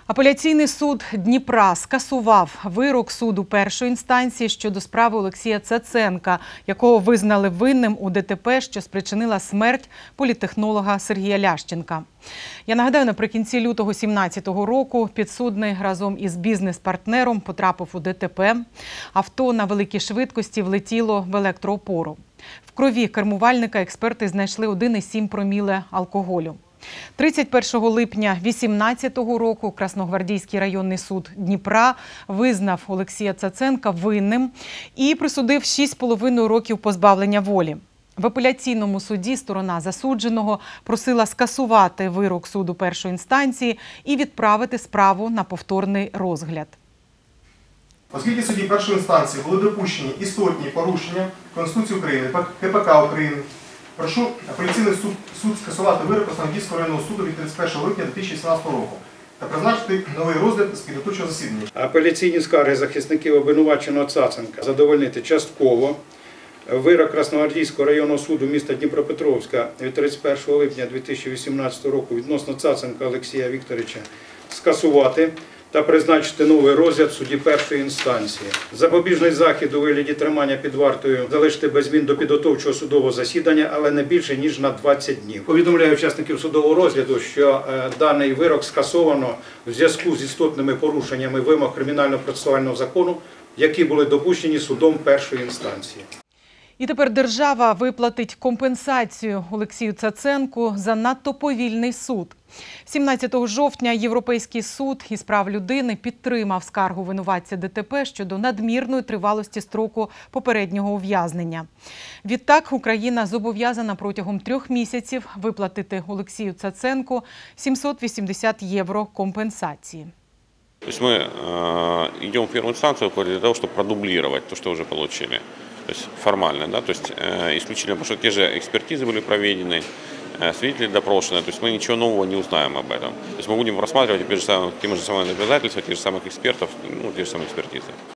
Апеляційний суд Дніпра скасував вирок суду першої інстанції щодо справи Олексія Цаценка, якого визнали винним у ДТП, що спричинила смерть політтехнолога Сергія Лященка. Я нагадаю, наприкінці лютого 2017 року підсудний разом із бізнес-партнером потрапив у ДТП. Авто на великій швидкості влетіло в електроопору. В крові кермувальника експерти знайшли 1,7 проміле алкоголю. 31 липня 2018 року Красногвардійський районний суд Дніпра визнав Олексія Цаценка винним і присудив 6,5 років позбавлення волі. В апеляційному суді сторона засудженого просила скасувати вирок суду першої інстанції і відправити справу на повторний розгляд. Оскільки судді першої інстанції були допущені істотні порушення Конституції України, КПК України, прошу апеляційний суд скасувати вирок Красногвардійського районного суду від 31 липня 2017 року та призначити новий розгляд з підготовчого засідання. Апеляційні скарги захисників обвинуваченого Цаценка задовольнити частково. Вирок Красногвардійського районного суду міста Дніпропетровська від 31 липня 2018 року відносно Цаценка Олексія Вікторовича скасувати та призначити новий розгляд в суді першої інстанції. Запобіжний захід у вигляді тримання під вартою залишити без змін до підготовчого судового засідання, але не більше, ніж на 20 днів. Повідомляю учасників судового розгляду, що даний вирок скасовано в зв'язку з істотними порушеннями вимог Кримінально-процесуального закону, які були допущені судом першої інстанції. І тепер держава виплатить компенсацію Олексію Цаценку за надто повільний суд. 17 жовтня Європейський суд із прав людини підтримав скаргу винуватця ДТП щодо надмірної тривалості строку попереднього ув'язнення. Відтак Україна зобов'язана протягом 3 місяців виплатити Олексію Цаценку 780 євро компенсації. То есть мы идем в первую инстанцию для того, чтобы продублировать то, что уже получили. То есть формально, да, то есть исключительно, потому что те же экспертизы были проведены, свидетели допрошены, то есть мы ничего нового не узнаем об этом. То есть мы будем рассматривать те же самые доказательства, тех же самых экспертов, те же самые экспертизы.